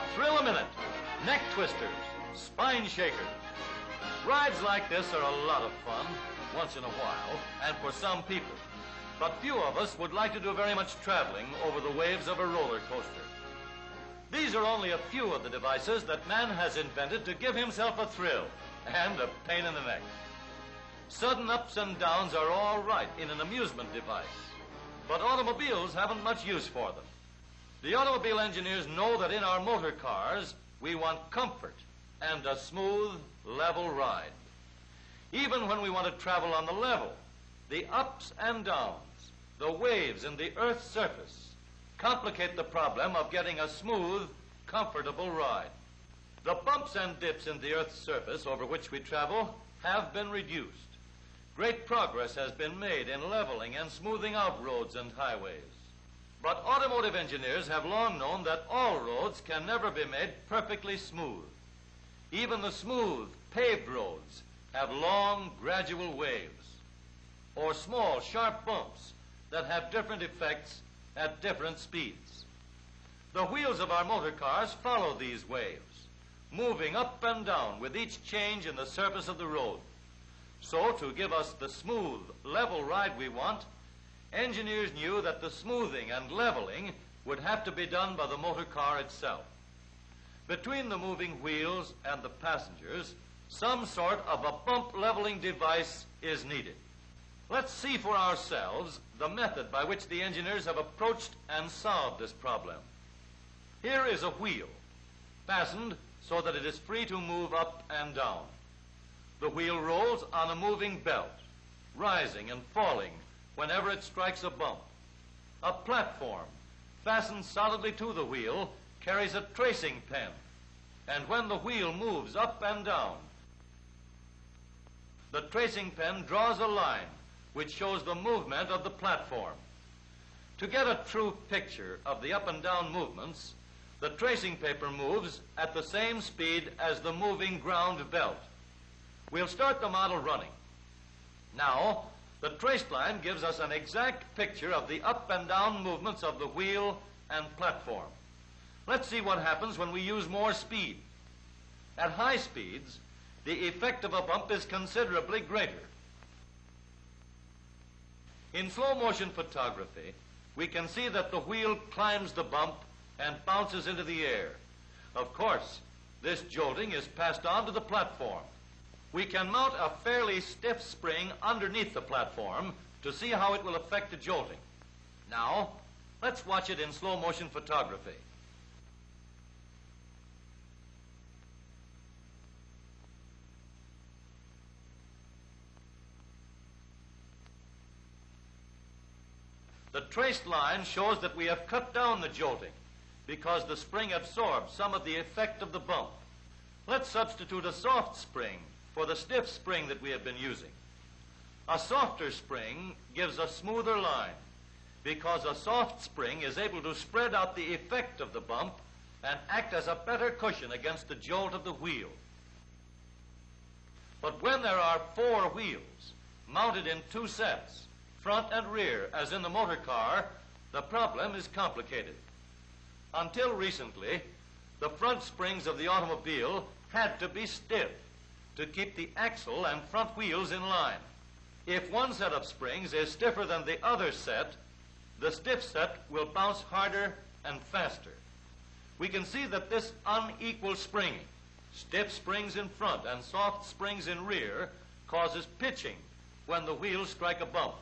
thrill a minute, neck twisters, spine shakers. Rides like this are a lot of fun once in a while and for some people. But few of us would like to do very much traveling over the waves of a roller coaster. These are only a few of the devices that man has invented to give himself a thrill and a pain in the neck. Sudden ups and downs are all right in an amusement device, but automobiles haven't much use for them. The automobile engineers know that in our motor cars, we want comfort and a smooth, level ride. Even when we want to travel on the level, the ups and downs, the waves in the Earth's surface, complicate the problem of getting a smooth, comfortable ride. The bumps and dips in the Earth's surface over which we travel have been reduced. Great progress has been made in leveling and smoothing out roads and highways. But automotive engineers have long known that all roads can never be made perfectly smooth. Even the smooth, paved roads have long, gradual waves, or small, sharp bumps that have different effects at different speeds. The wheels of our motor cars follow these waves, moving up and down with each change in the surface of the road. So, to give us the smooth, level ride we want, engineers knew that the smoothing and leveling would have to be done by the motor car itself. Between the moving wheels and the passengers, some sort of a bump leveling device is needed. Let's see for ourselves the method by which the engineers have approached and solved this problem. Here is a wheel, fastened so that it is free to move up and down. The wheel rolls on a moving belt, rising and falling whenever it strikes a bump. A platform, fastened solidly to the wheel, carries a tracing pen, and when the wheel moves up and down, the tracing pen draws a line which shows the movement of the platform. To get a true picture of the up and down movements, the tracing paper moves at the same speed as the moving ground belt. We'll start the model running. Now, the traced line gives us an exact picture of the up and down movements of the wheel and platform. Let's see what happens when we use more speed. At high speeds, the effect of a bump is considerably greater. In slow motion photography, we can see that the wheel climbs the bump and bounces into the air. Of course, this jolting is passed on to the platform. We can mount a fairly stiff spring underneath the platform to see how it will affect the jolting. Now, let's watch it in slow motion photography. The traced line shows that we have cut down the jolting because the spring absorbs some of the effect of the bump. Let's substitute a soft spring for the stiff spring that we have been using. A softer spring gives a smoother line because a soft spring is able to spread out the effect of the bump and act as a better cushion against the jolt of the wheel. But when there are 4 wheels mounted in 2 sets, front and rear, as in the motor car, the problem is complicated. Until recently, the front springs of the automobile had to be stiff to keep the axle and front wheels in line. If one set of springs is stiffer than the other set, the stiff set will bounce harder and faster. We can see that this unequal springing, stiff springs in front and soft springs in rear, causes pitching when the wheels strike a bump.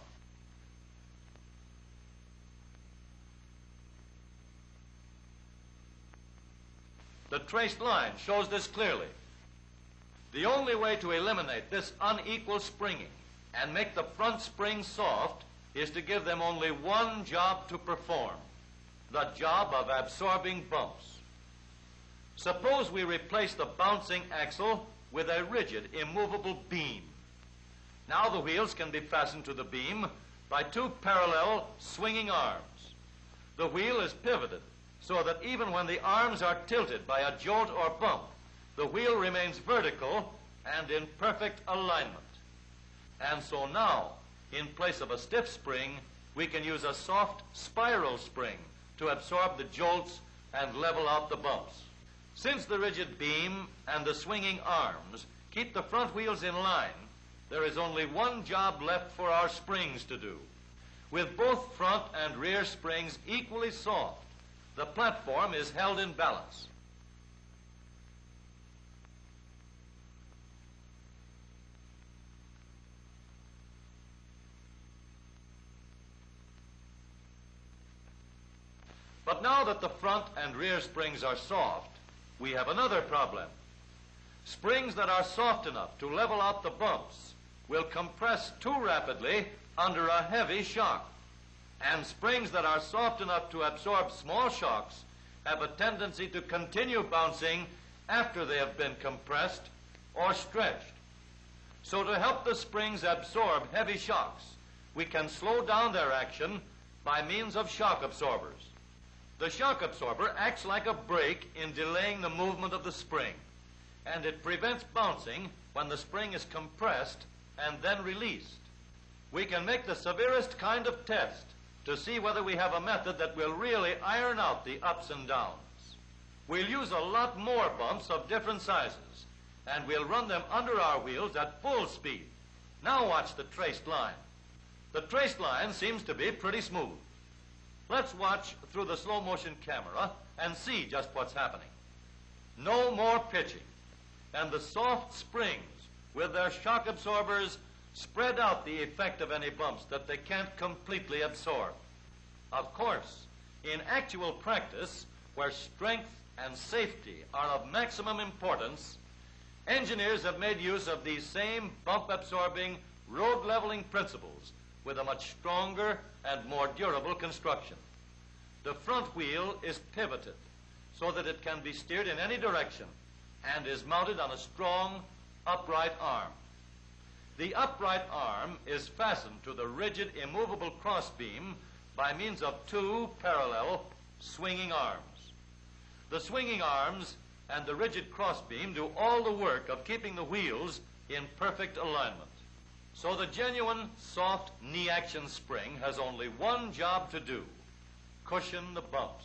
The traced line shows this clearly. The only way to eliminate this unequal springing and make the front springs soft is to give them only one job to perform, the job of absorbing bumps. Suppose we replace the bouncing axle with a rigid, immovable beam. Now the wheels can be fastened to the beam by 2 parallel swinging arms. The wheel is pivoted so that even when the arms are tilted by a jolt or bump, the wheel remains vertical and in perfect alignment. And so now, in place of a stiff spring, we can use a soft spiral spring to absorb the jolts and level out the bumps. Since the rigid beam and the swinging arms keep the front wheels in line, there is only one job left for our springs to do. With both front and rear springs equally soft, the platform is held in balance. But now that the front and rear springs are soft, we have another problem. Springs that are soft enough to level out the bumps will compress too rapidly under a heavy shock. And springs that are soft enough to absorb small shocks have a tendency to continue bouncing after they have been compressed or stretched. So to help the springs absorb heavy shocks, we can slow down their action by means of shock absorbers. The shock absorber acts like a brake in delaying the movement of the spring, and it prevents bouncing when the spring is compressed and then released. We can make the severest kind of test to see whether we have a method that will really iron out the ups and downs. We'll use a lot more bumps of different sizes, and we'll run them under our wheels at full speed. Now watch the traced line. The traced line seems to be pretty smooth. Let's watch through the slow motion camera and see just what's happening. No more pitching, and the soft springs with their shock absorbers spread out the effect of any bumps that they can't completely absorb. Of course, in actual practice, where strength and safety are of maximum importance, engineers have made use of these same bump-absorbing, road-leveling principles with a much stronger and more durable construction. The front wheel is pivoted so that it can be steered in any direction and is mounted on a strong, upright arm. The upright arm is fastened to the rigid, immovable crossbeam by means of two parallel swinging arms. The swinging arms and the rigid crossbeam do all the work of keeping the wheels in perfect alignment. So the genuine soft knee action spring has only one job to do: cushion the bumps.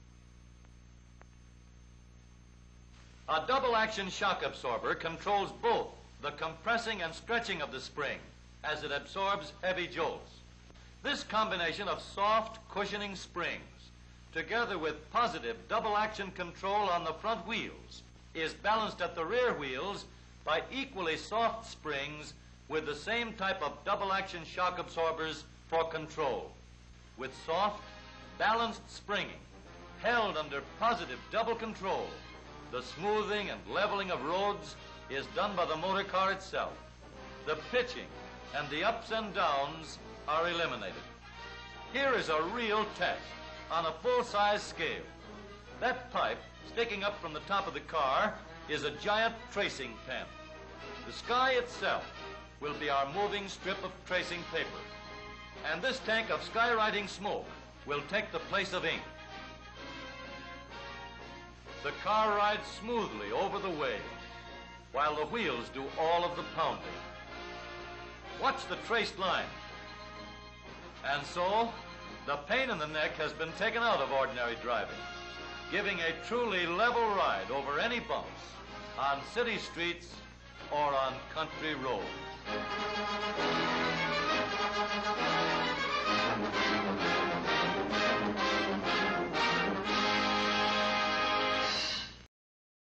A double action shock absorber controls both the compressing and stretching of the spring as it absorbs heavy jolts. This combination of soft cushioning springs, together with positive double action control on the front wheels, is balanced at the rear wheels by equally soft springs with the same type of double action shock absorbers for control. With soft, balanced springing, held under positive double control, the smoothing and leveling of roads is done by the motor car itself. The pitching and the ups and downs are eliminated. Here is a real test on a full-size scale. That pipe sticking up from the top of the car is a giant tracing pen. The sky itself will be our moving strip of tracing paper. And this tank of skywriting smoke will take the place of ink. The car rides smoothly over the waves, while the wheels do all of the pounding. Watch the traced line. And so, the pain in the neck has been taken out of ordinary driving, giving a truly level ride over any bumps on city streets or on country roads.